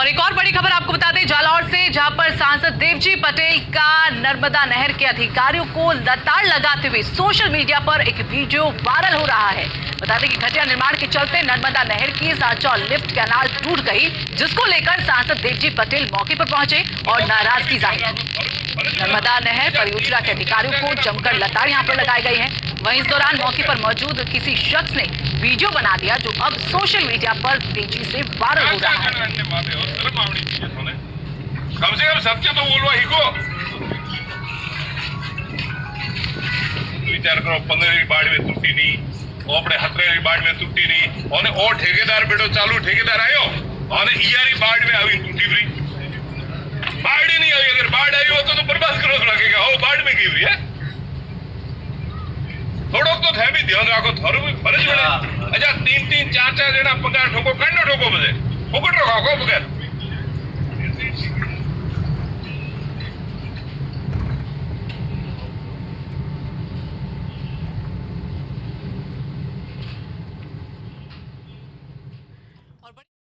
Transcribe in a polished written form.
एक और बड़ी खबर आपको बता दें जालौर से, जहां पर सांसद देवजी पटेल का नर्मदा नहर के अधिकारियों को लताड़ लगाते हुए सोशल मीडिया पर एक वीडियो वायरल हो रहा है। बता दें कि घटिया निर्माण के चलते नर्मदा नहर की साचौर लिफ्ट कैनाल टूट गई, जिसको लेकर सांसद देवजी पटेल मौके पर पहुंचे और नाराजगी जाहिर की। नर्मदा नहर परियोजना के अधिकारियों को जमकर लताड़ यहां पर लगाई गई है। वहीं इस दौरान मौके पर मौजूद किसी शख्स ने वीडियो बना दिया, जो अब सोशल मीडिया पर तेजी से वायरल हो रहा है। कम से कम सत्य तो बोलवा ही को विचार करो। 15 बाढ़ में टूटी नहीं, अपने 17 बाढ़ में टूटी नहीं, और ओ ठेकेदार बेटो चालू ठेकेदार आयो और ईयारी बाढ़ में आई टूटी भी बाढ़ ही नहीं आई। अगर बाढ़ आई हो तो बर्बाद करो लगेगा। हो बाढ़ में गिर रही है, थोड़ो तो थे भी ध्यान रखो, थारू भी फर्ज बने। अच्छा 3-3 4-4 जना पगार ठोको, कंडो ठोको, बजे फोकट रखो बगैर